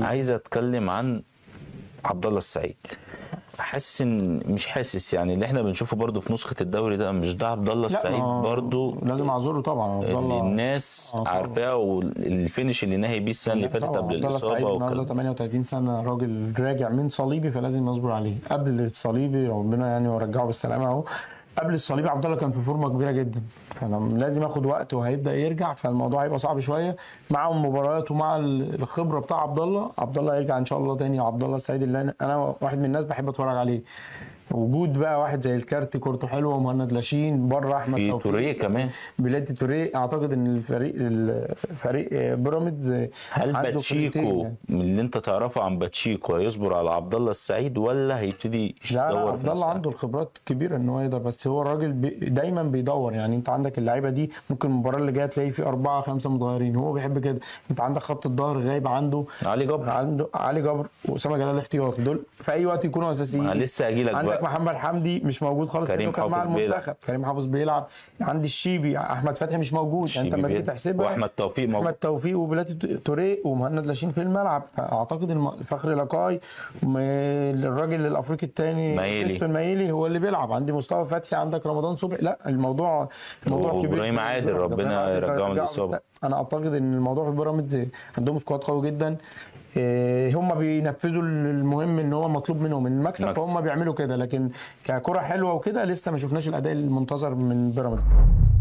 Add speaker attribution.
Speaker 1: عايز اتكلم عن عبد الله السعيد. مش حاسس يعني اللي احنا بنشوفه برضو في نسخه الدوري ده مش ده عبد الله السعيد برضو
Speaker 2: لازم اعذره طبعا. عبد الله
Speaker 1: الناس عارفاه، والفينش اللي نهي بيه السنه اللي فاتت قبل الاصابه.
Speaker 2: النهارده 38 سنه، راجل راجع من صليبي فلازم نصبر عليه. قبل الصليبي ربنا يعني ورجعه بالسلامه اهو. قبل الصليبي عبد الله كان في فورمه كبيره جدا، فانا لازم اخد وقت وهيبدا يرجع، فالموضوع هيبقى صعب شويه مع المباريات ومع الخبره بتاع عبد الله. عبد الله هيرجع ان شاء الله تاني. عبد الله السعيد اللي انا واحد من الناس بحب اتفرج عليه. وجود بقى واحد زي الكارتي كورته حلوه، ومهند لاشين بره، احمد
Speaker 1: توفيق، توريه كمان،
Speaker 2: بلاتي توريه. اعتقد ان الفريق بيراميدز
Speaker 1: هل باتشيكو يعني من اللي انت تعرفه عن باتشيكو هيصبر على عبد الله السعيد ولا هيبتدي يدور؟
Speaker 2: لا عبد الله عنده الخبرات الكبيره ان هو يقدر، بس هو الراجل دايما بيدور. يعني انت عندك اللعيبه دي ممكن المباراه اللي جايه تلاقي في 4 5 متغيرين، هو بيحب كده. انت عندك خط الظهر غايب، عنده علي جبر واسامه جلال احتياط، دول في اي وقت يكونوا اساسيين.
Speaker 1: لسه هاجي لك
Speaker 2: عندك محمد حمدي مش موجود خالص،
Speaker 1: كريم
Speaker 2: كان مع المنتخب. كريم حافظ بيلعب. عندي الشيبي، احمد فتحي مش موجود. يعني انت لما تيجي تحسبها،
Speaker 1: واحمد توفيق موجود،
Speaker 2: احمد توفيق وبلاتي توريه ومهند لاشين في الملعب. اعتقد فخري لقاي، الراجل الافريقي الثاني مايلي هو اللي بيلعب. عندي مصطفى فتحي، عندك رمضان صبحي. لا الموضوع كبير.
Speaker 1: ابراهيم عادل ربنا يرجعه من الاصابه.
Speaker 2: انا اعتقد ان الموضوع في بيراميدز عندهم سكواد قوي جدا. هم بينفذوا المهم ان هو مطلوب منهم المكسب، فهم بيعملوا كده. لكن ككره حلوه وكده لسه ما شفناش الاداء المنتظر من بيراميدز.